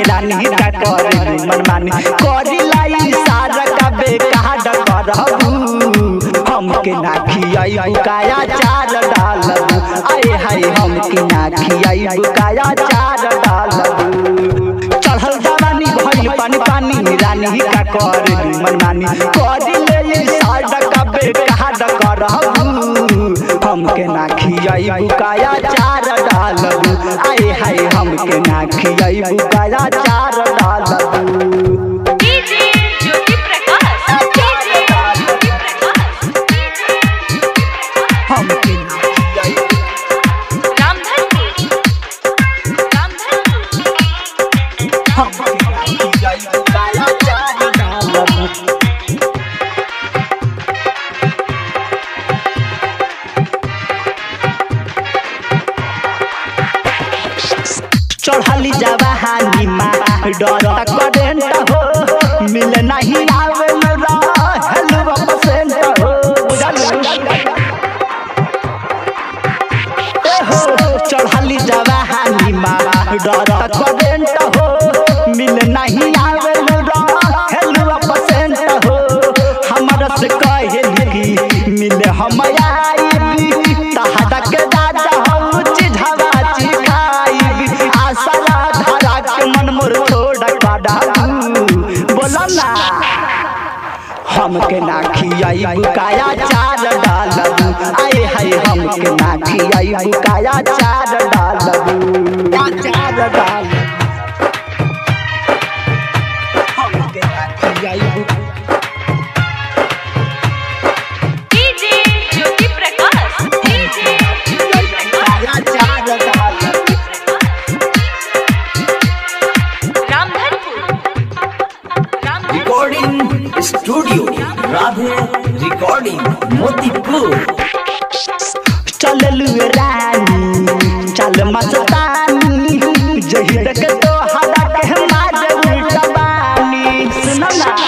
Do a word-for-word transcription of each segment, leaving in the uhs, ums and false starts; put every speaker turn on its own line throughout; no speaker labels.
रानी का करे मनमानी करी लाई सारा का बेकार करबू हमके ना खियाई बुकाया चार डालबू आए हाय हमके ना खियाई बुकाया चार डालबू चढ़ल जवानी भइल पानी पानी रानी का करे मनमानी करी लाई सारा का बेकार करबू हमके ना खियाई बुकाया चार डालबू आए हाय हमके ना खियाई बुकाया चार डालबू चढ़ली जवानी माँ डर करेंट हो मिल नहीं आवे हेलवा परसेंट हो चढ़ली जवानी माँ डर करेंट हो मिल नहीं आवे हेलवा परसेंट हो हमारा से कहे कि मिले हम आई तहरा के दादा हम चिझवा चिखाई आसरा धरा के मन मोर छोड़ काडा बोला ना हमके ना खियाई बुकाया चार डालबू आए हाय हमके ना खियाई बुकाया चार डालबू चार डाल हमके ना खियाई
स्टूडियो राधे रिकॉर्डिंग मोतीपुर
चललू रानी चल मस्तानी जही देख तो हरा के मार उल्टा बानी सुन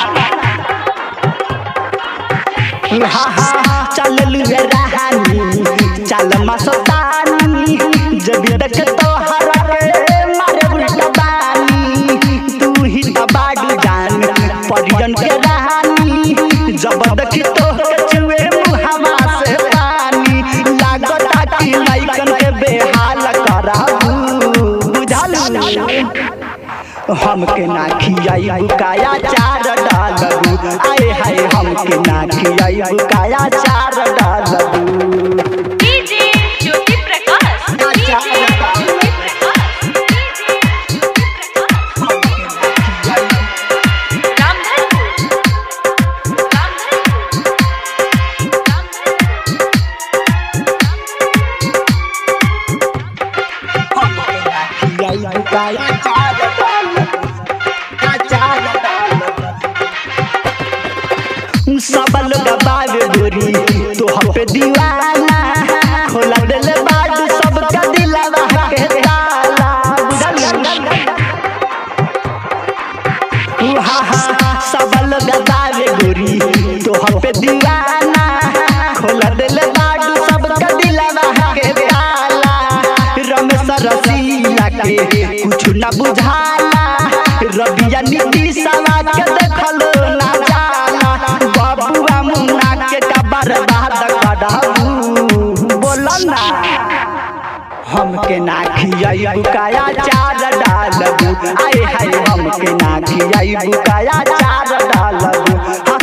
ना हा हा चललू रानी चल मस्तानी जही देख तो हरा के मार उल्टा बानी तू ही बाडू जान परिजन के जब देखी तो कछुए मुहावा से पानी लागता कि लइकन के बेहाल कराबू बुझालू हमके ना खियाई बुकाया चार डालबू आए हाय हमके ना खियाई बुकाया चार डालबू सब लोग बाबे गोरी तो हम पे दीवाना खोला दिल बाडू सबका दिलवा के ताला हा हा सब लोग बाबे गोरी तो हम पे दीवाना खोला दिल बाडू सबका दिलवा के ताला रमेश रसीला के कुछ ना बुझाला रबिया नीतीशवा के देखलो ना जाला बबुआ मुन्ना के कबर बाद कढाऊ बोला ना हमके ना खियाई बुकाया चार डालबू आए हाय हमके ना खियाई बुकाया चार डालबू।